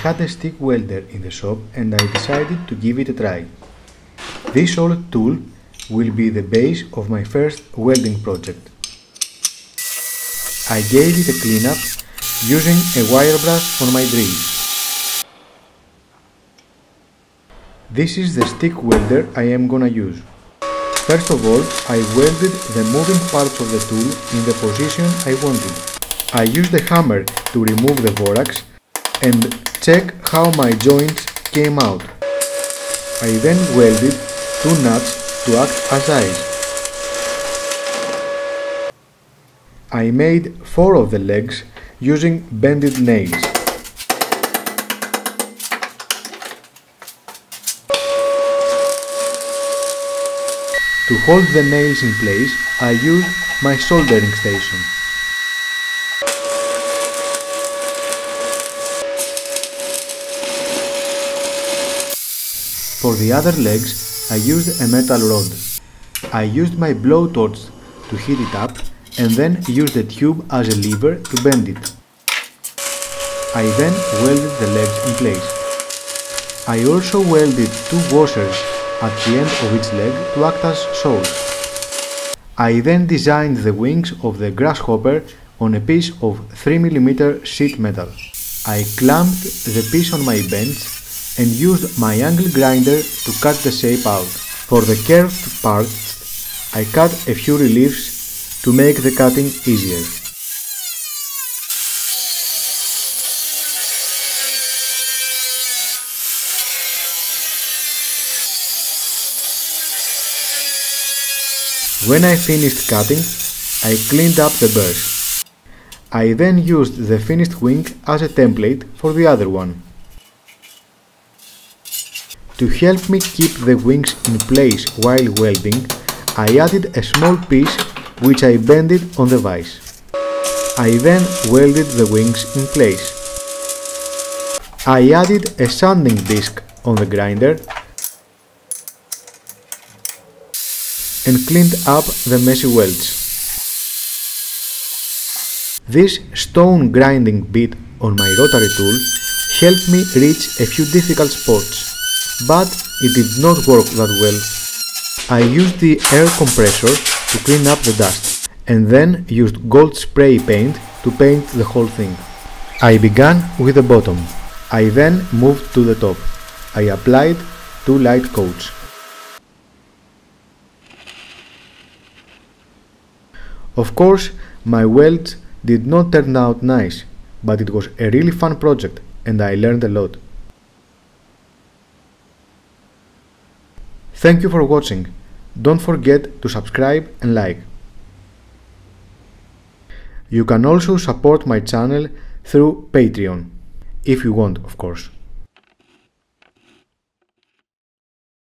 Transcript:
had a stick welder in the shop and I decided to give it a try. This old tool will be the base of my first welding project. I gave it a cleanup using a wire brush on my drill. This is the stick welder I am gonna use. First of all, I welded the moving parts of the tool in the position I wanted. I used the hammer to remove the borax and check how my joints came out. I then welded 2 nuts to act as eyes. I made 4 of the legs using bended nails. To hold the nails in place, I used my soldering station. For the other legs, I used a metal rod. I used my blowtorch to heat it up and then used a tube as a lever to bend it. I then welded the legs in place. I also welded 2 washers at the end of each leg to act as soles. I then designed the wings of the grasshopper on a piece of 3mm sheet metal. I clamped the piece on my bench and used my angle grinder to cut the shape out. For the curved parts, I cut a few reliefs to make the cutting easier. When I finished cutting, I cleaned up the burrs. I then used the finished wing as a template for the other one. To help me keep the wings in place while welding, I added a small piece which I bended on the vise. I then welded the wings in place. I added a sanding disc on the grinder and cleaned up the messy welds. This stone grinding bit on my rotary tool helped me reach a few difficult spots, but it did not work that well. I used the air compressor to clean up the dust and then used gold spray paint to paint the whole thing. I began with the bottom. I then moved to the top. I applied 2 light coats. Of course, my welds did not turn out nice, but it was a really fun project and I learned a lot. Thank you for watching. Don't forget to subscribe and like. You can also support my channel through Patreon, if you want, of course.